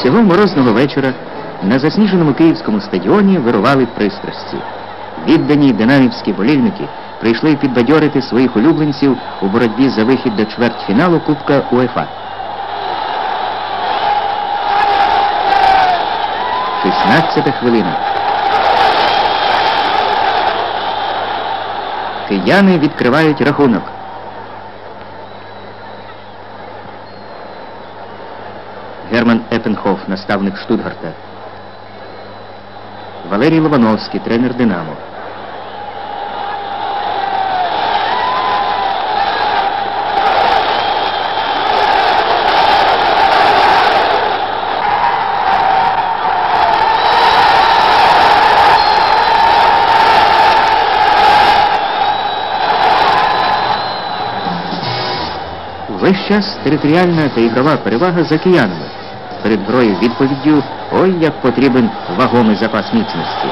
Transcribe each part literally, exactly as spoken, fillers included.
Цього морозного вечора на засніженому київському стадіоні вирували пристрасті. Віддані динамівські болільники прийшли підбадьорити своїх улюбленців у боротьбі за вихід до чвертьфіналу Кубка УЄФА. шістнадцята хвилина. Кияни відкривають рахунок. Герман Еппенхоф, наставник Штутгарта. Валерій Лобановський, тренер «Динамо». Весь час територіальна та ігрова перевага за киянами. Перед грою відповіддю ой, як потрібен вагомий запас міцності.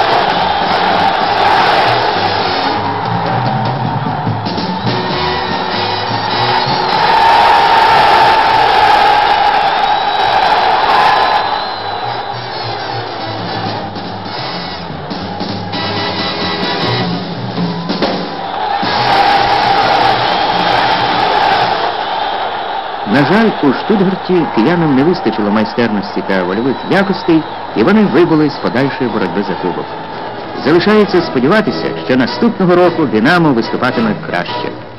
На жаль, у Штутгарті киянам не вистачило майстерності та вольових якостей, і вони вибули з подальшої боротьби за кубок. Залишається сподіватися, що наступного року «Динамо» виступатиме краще.